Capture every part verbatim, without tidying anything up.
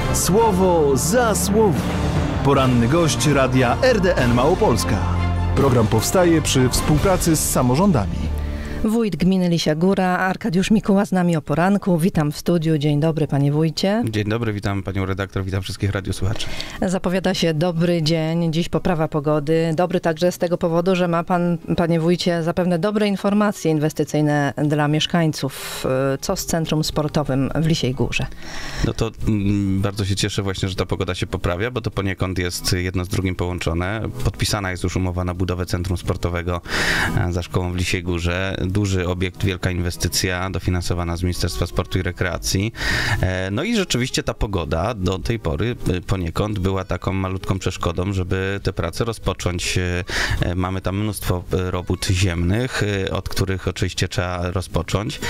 Słowo za słowo. Poranny gość Radia R D N Małopolska. Program powstaje przy współpracy z samorządami. Wójt gminy Lisia Góra, Arkadiusz Mikuła z nami o poranku. Witam w studiu. Dzień dobry, panie wójcie. Dzień dobry, witam panią redaktor, witam wszystkich radiosłuchaczy. Zapowiada się dobry dzień, dziś poprawa pogody. Dobry także z tego powodu, że ma pan, panie wójcie, zapewne dobre informacje inwestycyjne dla mieszkańców. Co z centrum sportowym w Lisiej Górze? No to mm, bardzo się cieszę właśnie, że ta pogoda się poprawia, bo to poniekąd jest jedno z drugim połączone. Podpisana jest już umowa na budowę centrum sportowego za szkołą w Lisiej Górze. Duży obiekt, wielka inwestycja dofinansowana z Ministerstwa Sportu i Rekreacji. No i rzeczywiście ta pogoda do tej pory poniekąd była taką malutką przeszkodą, żeby te prace rozpocząć. Mamy tam mnóstwo robót ziemnych, od których oczywiście trzeba rozpocząć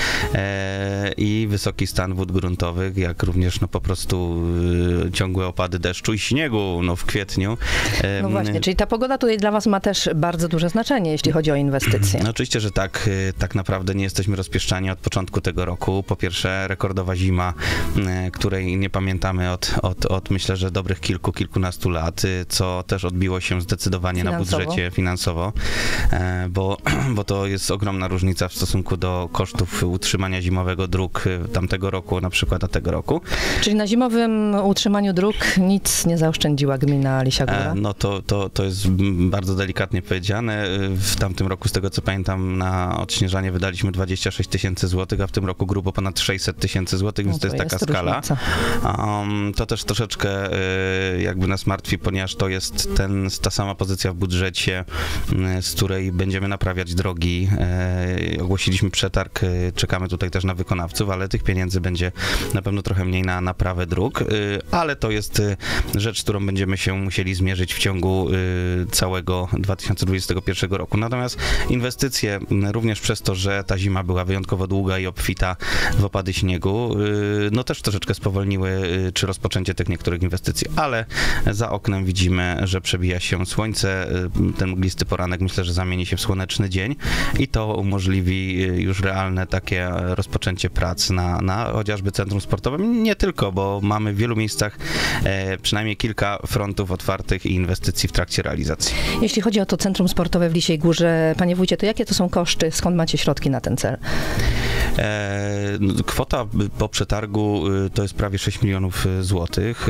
i wysoki stan wód gruntowych, jak również no po prostu ciągłe opady deszczu i śniegu no w kwietniu. No właśnie, czyli ta pogoda tutaj dla was ma też bardzo duże znaczenie, jeśli chodzi o inwestycje. No oczywiście, że tak. Tak naprawdę nie jesteśmy rozpieszczani od początku tego roku. Po pierwsze rekordowa zima, której nie pamiętamy od, od, od myślę, że dobrych kilku, kilkunastu lat, co też odbiło się zdecydowanie finansowo. Na budżecie finansowo, bo, bo to jest ogromna różnica w stosunku do kosztów utrzymania zimowego dróg tamtego roku na przykład, a tego roku. Czyli na zimowym utrzymaniu dróg nic nie zaoszczędziła gmina Lisia Góra? No to, to, to jest bardzo delikatnie powiedziane. W tamtym roku, z tego co pamiętam, na odśnieżanie wydaliśmy dwadzieścia sześć tysięcy złotych, a w tym roku grubo ponad sześćset tysięcy złotych, więc no to, to jest, jest taka skala. Um, to też troszeczkę y, jakby nas martwi, ponieważ to jest ten, ta sama pozycja w budżecie, y, z której będziemy naprawiać drogi. Y, ogłosiliśmy przetarg, y, czekamy tutaj też na wykonawców, ale tych pieniędzy będzie na pewno trochę mniej na naprawę dróg, y, ale to jest y, rzecz, z którą będziemy się musieli zmierzyć w ciągu y, całego dwa tysiące dwudziestego pierwszego roku. Natomiast inwestycje y, również przez to, że ta zima była wyjątkowo długa i obfita w opady śniegu, no też troszeczkę spowolniły czy rozpoczęcie tych niektórych inwestycji, ale za oknem widzimy, że przebija się słońce, ten mglisty poranek myślę, że zamieni się w słoneczny dzień i to umożliwi już realne takie rozpoczęcie prac na, na chociażby centrum sportowym. Nie tylko, bo mamy w wielu miejscach e, przynajmniej kilka frontów otwartych i inwestycji w trakcie realizacji. Jeśli chodzi o to centrum sportowe w Lisiej Górze, panie wójcie, to jakie to są koszty? Skąd macie środki na ten cel? E, kwota po przetargu to jest prawie sześć milionów złotych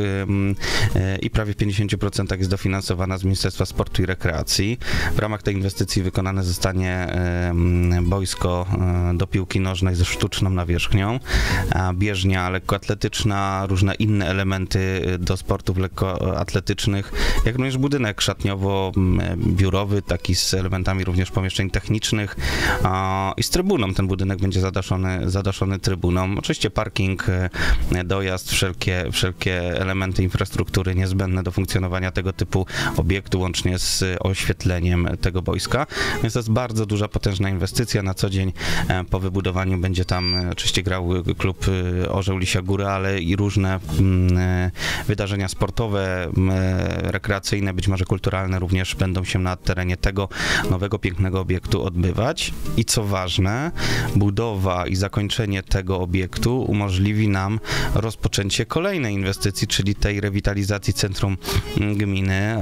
e, i prawie w pięćdziesięciu procentach jest dofinansowana z Ministerstwa Sportu i Rekreacji. W ramach tej inwestycji wykonane zostanie e, boisko e, do piłki nożnej ze sztuczną nawierzchnią, a bieżnia lekkoatletyczna, różne inne elementy do sportów lekkoatletycznych, jak również budynek szatniowo-biurowy, taki z elementami również pomieszczeń technicznych a, i z trybuną. Ten budynek będzie zadaszony, zadaszony trybuną. Oczywiście parking, dojazd, wszelkie, wszelkie elementy infrastruktury niezbędne do funkcjonowania tego typu obiektu, łącznie z oświetleniem tego boiska. Więc to jest bardzo duża, potężna inwestycja. Na co dzień po wybudowaniu będzie tam oczywiście grał klub Orzeł Lisia Góra, ale i różne wydarzenia sportowe, rekreacyjne, być może kulturalne również będą się na terenie tego nowego, pięknego obiektu odbywać. I co ważne, budowa i zakończenie tego obiektu umożliwi nam rozpoczęcie kolejnej inwestycji, czyli tej rewitalizacji centrum gminy,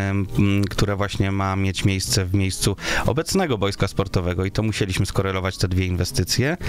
które właśnie ma mieć miejsce w miejscu obecnego boiska sportowego i to musieliśmy skorelować te dwie inwestycje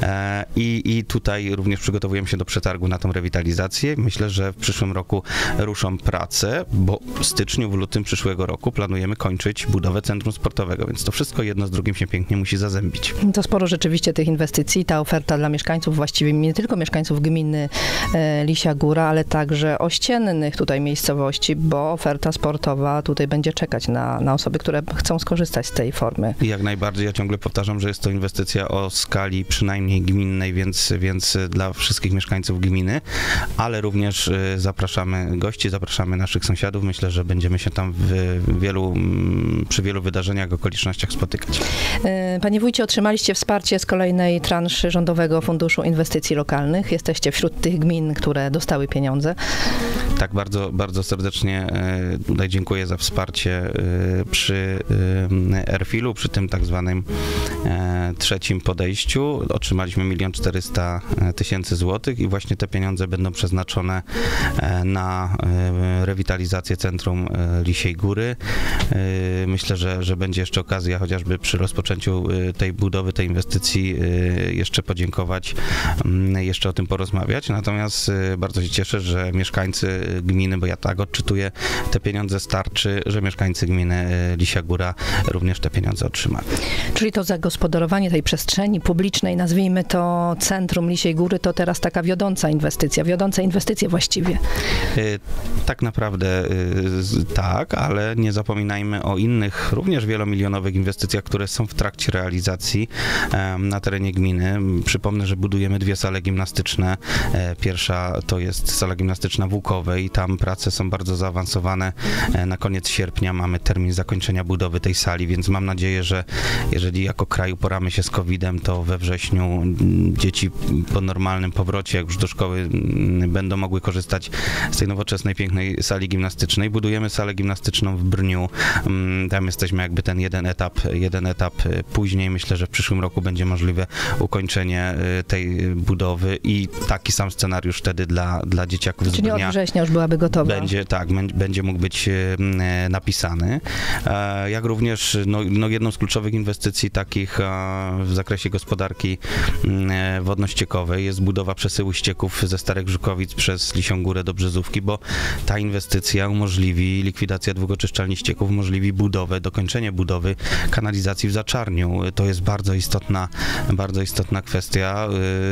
i, i tutaj również przygotowujemy się do przetargu na tą rewitalizację. Myślę, że w przyszłym roku ruszą prace, bo w styczniu, w lutym przyszłego roku planujemy kończyć budowę centrum sportowego, więc to wszystko jedno z drugim się pięknie musi zazębić. To sporo rzeczywiście tych inwestycji, ta oferta dla mieszkańców, właściwie nie tylko mieszkańców gminy e, Lisia Góra, ale także ościennych tutaj miejscowości, bo oferta sportowa tutaj będzie czekać na, na osoby, które chcą skorzystać z tej formy. Jak najbardziej, ja ciągle powtarzam, że jest to inwestycja o skali przynajmniej gminnej, więc, więc dla wszystkich mieszkańców gminy, ale również zapraszamy gości, zapraszamy naszych sąsiadów. Myślę, że będziemy się tam w wielu, przy wielu wydarzeniach, okolicznościach spotykać. Panie wójcie, otrzymaliście wsparcie z kolejnej transzy Rządowego Funduszu Inwestycji Lokalnych. Jesteście wśród tych gmin, które dostały pieniądze. Tak, bardzo, bardzo serdecznie tutaj dziękuję za wsparcie przy R F I L u, przy tym tak zwanym trzecim podejściu otrzymaliśmy milion czterysta tysięcy złotych i właśnie te pieniądze będą przeznaczone na rewitalizację centrum Lisiej Góry. Myślę, że, że będzie jeszcze okazja chociażby przy rozpoczęciu tej budowy, tej inwestycji jeszcze podziękować, jeszcze o tym porozmawiać. Natomiast bardzo się cieszę, że mieszkańcy gminy, bo ja tak odczytuję, te pieniądze starczy, że mieszkańcy gminy Lisia Góra również te pieniądze otrzymają. Czyli to zagospodarowanie tej przestrzeni publicznej, nazwijmy to centrum Lisiej Góry, to teraz taka wiodąca inwestycja, wiodące inwestycje właściwie. Tak naprawdę tak, ale nie zapominajmy o innych, również wielomilionowych inwestycjach, które są w trakcie realizacji na terenie gminy. Przypomnę, że budujemy dwie sale gimnastyczne. Pierwsza to jest sala gimnastyczna w Łukowej. Tam prace są bardzo zaawansowane. Na koniec sierpnia mamy termin zakończenia budowy tej sali, więc mam nadzieję, że jeżeli jako kraj uporamy się z kowidem, to we wrześniu dzieci po normalnym powrocie, jak już do szkoły, będą mogły korzystać z tej nowoczesnej, pięknej sali gimnastycznej. Budujemy salę gimnastyczną w Brniu. Tam jesteśmy jakby ten jeden etap, jeden etap później. Myślę, że w przyszłym roku będzie możliwe ukończenie tej budowy i taki sam scenariusz wtedy dla, dla dzieciaków z Czyli Brnia. od września już byłaby gotowa. Będzie, tak, będzie mógł być napisany. Jak również no, no jedną z kluczowych inwestycji takich w zakresie gospodarki wodno-ściekowej jest budowa przesyłu ścieków ze Starych Żukowic przez Lisią Górę do Brzezówki, bo ta inwestycja umożliwi, likwidacja dwóch oczyszczalni ścieków umożliwi budowę, dokończenie budowy kanalizacji w Zaczarniu. To jest bardzo istotna, bardzo istotna kwestia,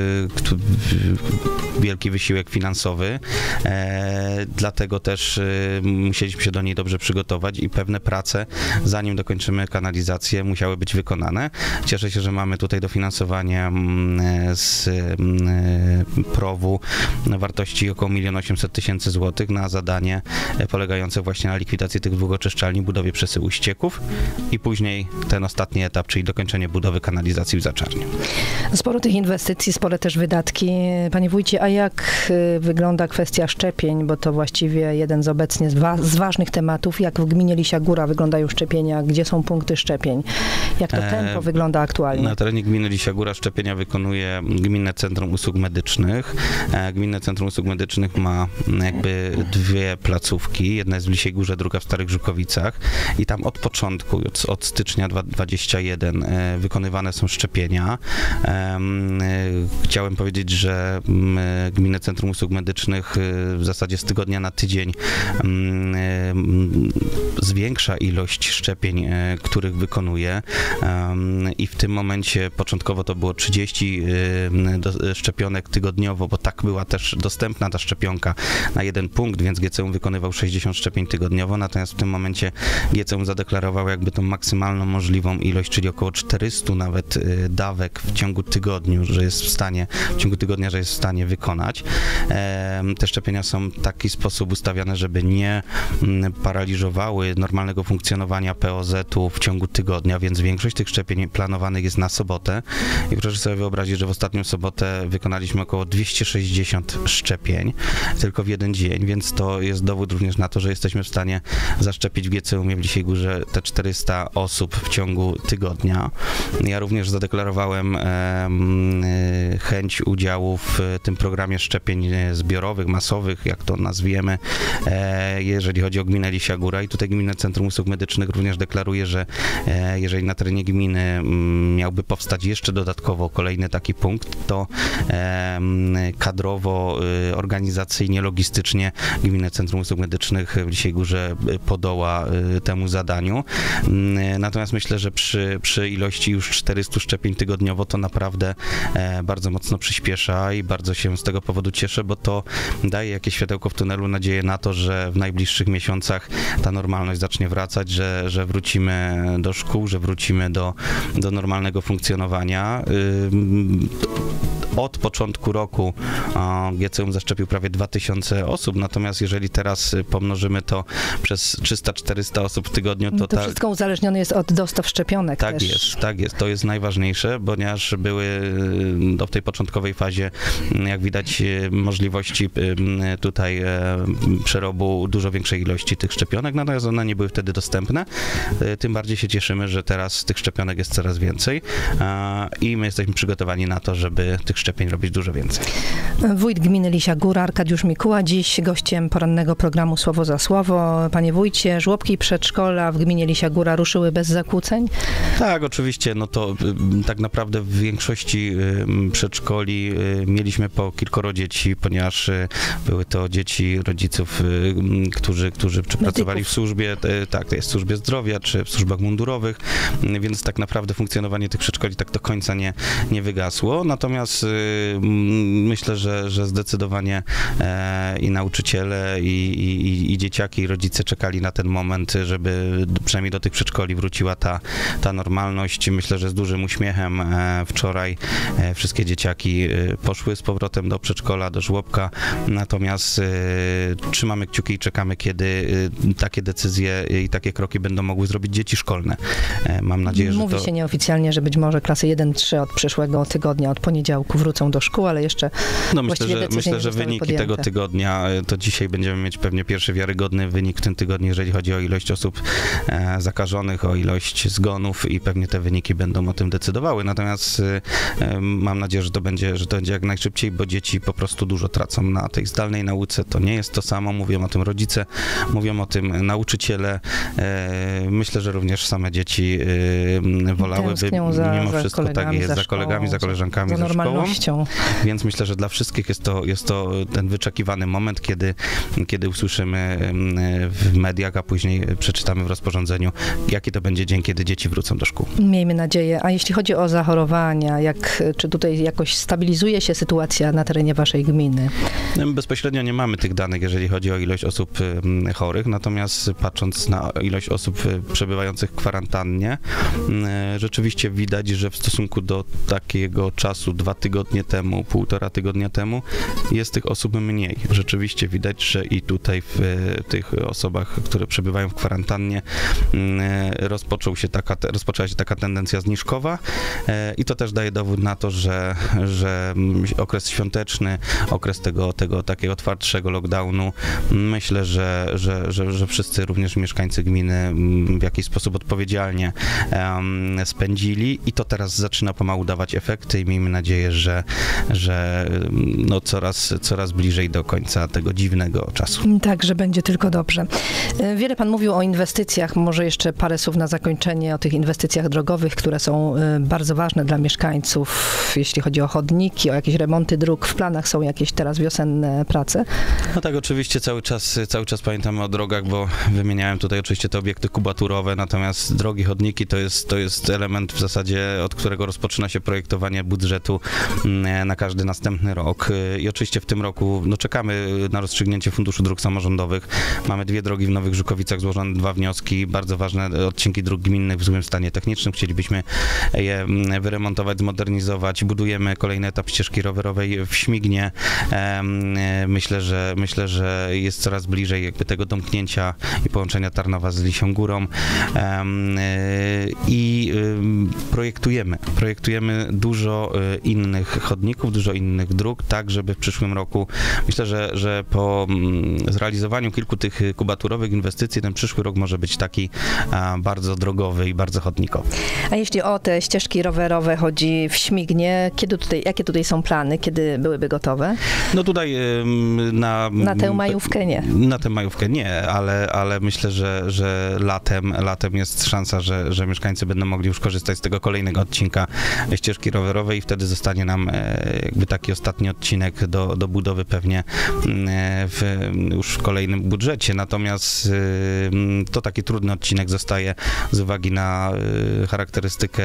wielki wysiłek finansowy, dlatego też musieliśmy się do niej dobrze przygotować i pewne prace, zanim dokończymy kanalizację, musiały być wykonane. Cieszę się, że mamy tutaj dofinansowanie z prowu na wartości około milion osiemset tysięcy złotych na zadanie polegające właśnie na likwidacji tych dwóch oczyszczalni, budowie przesyłu ścieków i później ten ostatni etap, czyli dokończenie budowy kanalizacji w Zaczarniu. Sporo tych inwestycji, spore też wydatki. Panie wójcie, a jak wygląda kwestia szczepień, bo to właściwie jeden z obecnie z, wa- z ważnych tematów, jak w gminie Lisia Góra wyglądają szczepienia, gdzie są punkty szczepień, jak to tempo e, wygląda aktualnie? Na terenie gminy Lisia Góra szczepienia wykonuje Gminne Centrum Usług Medycznych. E, Gminne Centrum Usług Medycznych ma jakby dwie placówki, jedna jest w Lisiej Górze, druga w Starych Żukowicach i tam od początku, od, od stycznia dwa tysiące dwudziestego pierwszego e, wykonywane są szczepienia. E, e, chciałem powiedzieć, że e, Gminne Centrum Usług Medycznych e, w zasadzie z tygodnia na tydzień e, zwiększa ilość szczepień, e, których wykonuje e, i w tym momencie początkowo to było trzydzieści e, do, szczepionek tygodniowo, bo tak była też dostępna ta szczepionka na jeden punkt, więc G C U wykonywał sześćdziesiąt szczepień tygodniowo, natomiast w tym momencie G C U zadeklarował jakby tą maksymalną możliwą ilość, czyli około czterysta nawet e, dawek w ciągu tygodniu, że jest w stanie, w ciągu tygodnia, że jest w stanie wykonać. E, te szczepienia są w taki sposób ustawiane, żeby nie m, paraliżowały normalnego funkcjonowania P O Z-u w ciągu tygodnia, więc większość tych szczepień planowanych jest na sobotę i proszę sobie wyobrazić, że w ostatnią sobotę wykonaliśmy około dwieście sześćdziesiąt szczepień tylko w jeden dzień, więc to jest dowód również na to, że jesteśmy w stanie zaszczepić w G C U-mie w Lisiej Górze te czterysta osób w ciągu tygodnia. Ja również zadeklarowałem e, chęć udziału w tym programie szczepień zbiorowych, masowych, jak to nazwiemy, e, jeżeli chodzi o gminę Lisia Góra i tutaj Gminne Centrum Usług Medycznych również deklaruje, że e, jeżeli na terenie gminy m, miałby powstać jeszcze dodatkowo kolejny taki punkt, to e, kadrowo, e, organizacyjnie, logistycznie Gminne Centrum Usług Medycznych w Lisiej Górze podoła e, temu zadaniu. E, natomiast myślę, że przy, przy ilości już czterystu szczepień tygodniowo to naprawdę e, bardzo mocno przyspiesza i bardzo się z tego powodu cieszę, bo to daje jakieś światełko w tunelu, nadzieję na to, że w najbliższych miesiącach ta normalność zacznie wracać, że, że wrócimy do szkół, że wrócimy do, do normalnego funkcjonowania. od początku roku G C M zaszczepił prawie dwa tysiące osób, natomiast jeżeli teraz pomnożymy to przez trzysta czterysta osób w tygodniu, to, to ta... wszystko uzależnione jest od dostaw szczepionek Tak też. jest, tak jest. To jest najważniejsze, ponieważ były w tej początkowej fazie, jak widać, możliwości tutaj przerobu dużo większej ilości tych szczepionek, natomiast one nie były wtedy dostępne. Tym bardziej się cieszymy, że teraz tych szczepionek jest coraz więcej i my jesteśmy przygotowani na to, żeby tych szczepień robić dużo więcej. Wójt gminy Lisia Góra, Arkadiusz Mikuła, dziś gościem porannego programu Słowo za Słowo. Panie wójcie, żłobki i przedszkola w gminie Lisia Góra ruszyły bez zakłóceń? Tak, oczywiście, no to tak naprawdę w większości przedszkoli mieliśmy po kilkoro dzieci, ponieważ były to dzieci rodziców, którzy, którzy czy pracowali w służbie, tak, to jest w służbie zdrowia, czy w służbach mundurowych, więc tak naprawdę funkcjonowanie tych przedszkoli tak do końca nie, nie wygasło, natomiast myślę, że, że zdecydowanie i nauczyciele, i, i, i dzieciaki, i rodzice czekali na ten moment, żeby przynajmniej do tych przedszkoli wróciła ta, ta normalność. Myślę, że z dużym uśmiechem wczoraj wszystkie dzieciaki poszły z powrotem do przedszkola, do żłobka, natomiast trzymamy kciuki i czekamy, kiedy takie decyzje i takie kroki będą mogły zrobić dzieci szkolne. Mam nadzieję, że Mówi to... się nieoficjalnie, że być może klasy jeden trzy od przyszłego tygodnia, od poniedziałku wrócą do szkół, ale jeszcze No myślę, że, myślę, że wyniki podjęte. tego tygodnia, to dzisiaj będziemy mieć pewnie pierwszy wiarygodny wynik w tym tygodniu, jeżeli chodzi o ilość osób e, zakażonych, o ilość zgonów i pewnie te wyniki będą o tym decydowały. Natomiast e, mam nadzieję, że to będzie, że to będzie jak najszybciej, bo dzieci po prostu dużo tracą na tej zdalnej nauce. To nie jest to samo, mówią o tym rodzice, mówią o tym nauczyciele. E, myślę, że również same dzieci e, wolałyby za, mimo za wszystko tak jest, za, za kolegami, za koleżankami, za, za normalnością. szkołą. Więc myślę, że dla wszystkich jest to, jest to ten wyczekiwany moment, kiedy, kiedy usłyszymy w mediach, a później przeczytamy w rozporządzeniu, jaki to będzie dzień, kiedy dzieci wrócą do szkół. Miejmy nadzieję. A jeśli chodzi o zachorowania, jak, czy tutaj jakoś stabilizuje się sytuacja na terenie waszej gminy? Bezpośrednio nie mamy tych danych, jeżeli chodzi o ilość osób chorych, natomiast patrząc na ilość osób przebywających w kwarantannie, rzeczywiście widać, że w stosunku do takiego czasu dwa tygodnie temu, półtora tygodnia temu, jest tych osób mniej. Rzeczywiście widać, że i tutaj w tych osobach, które przebywają w kwarantannie, rozpoczął się taka, rozpoczęła się taka tendencja zniżkowa i to też daje dowód na to, że, że okres świąteczny, okres tego, tego takiego twardszego lockdownu, myślę, że, że, że, że wszyscy, również mieszkańcy gminy, w jakiś sposób odpowiedzialnie um, spędzili i to teraz zaczyna pomału dawać efekty i miejmy nadzieję, że, że no coraz, coraz bliżej do końca tego dziwnego czasu. Tak, że będzie tylko dobrze. Wiele pan mówił o inwestycjach, może jeszcze parę słów na zakończenie o tych inwestycjach drogowych, które są bardzo ważne dla mieszkańców, jeśli chodzi o chodniki, o jakieś remonty dróg. W planach są jakieś teraz wiosenne prace? No tak, oczywiście cały czas, cały czas pamiętamy o drogach, bo wymieniałem tutaj oczywiście te obiekty kubaturowe, natomiast drogi, chodniki to jest, to jest element w zasadzie, od którego rozpoczyna się projektowanie budżetu na każdy następny rok. I oczywiście w tym roku no, czekamy na rozstrzygnięcie Funduszu Dróg Samorządowych. Mamy dwie drogi w Nowych Żukowicach, złożone dwa wnioski, bardzo ważne odcinki dróg gminnych w złym stanie technicznym. Chcielibyśmy je wyremontować, zmodernizować. Budujemy kolejny etap ścieżki rowerowej w Śmignie. Myślę, że myślę, że jest coraz bliżej jakby tego domknięcia i połączenia Tarnowa z Lisią Górą. I projektujemy. Projektujemy dużo innych chodników, dużo innych dróg, tak żeby w przyszłym roku, myślę, że, że po zrealizowaniu kilku tych kubaturowych inwestycji, ten przyszły rok może być taki a, bardzo drogowy i bardzo chodnikowy. A jeśli o te ścieżki rowerowe chodzi w Śmignie, kiedy tutaj, jakie tutaj są plany, kiedy byłyby gotowe? No tutaj na... Na tę majówkę nie. Na tę majówkę nie, ale, ale myślę, że, że latem, latem jest szansa, że, że mieszkańcy będą mogli już korzystać z tego kolejnego odcinka ścieżki rowerowej i wtedy zostanie nam jakby taki ostatni odcinek do, do budowy pewnie w, już w kolejnym budżecie. Natomiast to taki trudny odcinek zostaje z uwagi na charakterystykę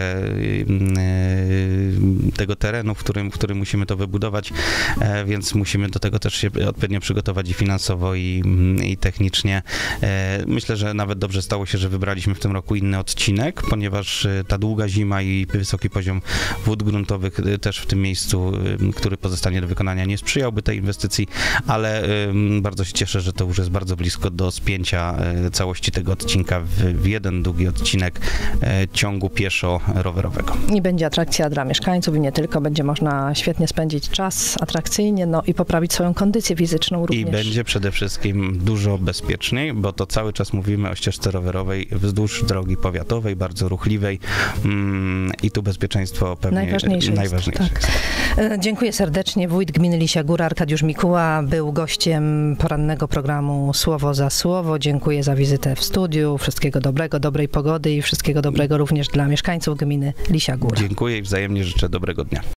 tego terenu, w którym, w którym musimy to wybudować, więc musimy do tego też się odpowiednio przygotować i finansowo, i, i technicznie. Myślę, że nawet dobrze stało się, że wybraliśmy w tym roku inny odcinek, ponieważ ta długa zima i wysoki poziom wód gruntowych też w tym tym miejscu, który pozostanie do wykonania, nie sprzyjałby tej inwestycji, ale bardzo się cieszę, że to już jest bardzo blisko do spięcia całości tego odcinka w, w jeden długi odcinek ciągu pieszo-rowerowego. I będzie atrakcja dla mieszkańców i nie tylko, będzie można świetnie spędzić czas atrakcyjnie, no i poprawić swoją kondycję fizyczną również. I będzie przede wszystkim dużo bezpieczniej, bo to cały czas mówimy o ścieżce rowerowej wzdłuż drogi powiatowej, bardzo ruchliwej mm, i tu bezpieczeństwo pewnie najważniejsze. najważniejsze jest, tak. Dziękuję serdecznie. Wójt gminy Lisia Góra Arkadiusz Mikuła był gościem porannego programu Słowo za Słowo. Dziękuję za wizytę w studiu. Wszystkiego dobrego, dobrej pogody i wszystkiego dobrego również dla mieszkańców gminy Lisia Góra. Dziękuję i wzajemnie życzę dobrego dnia.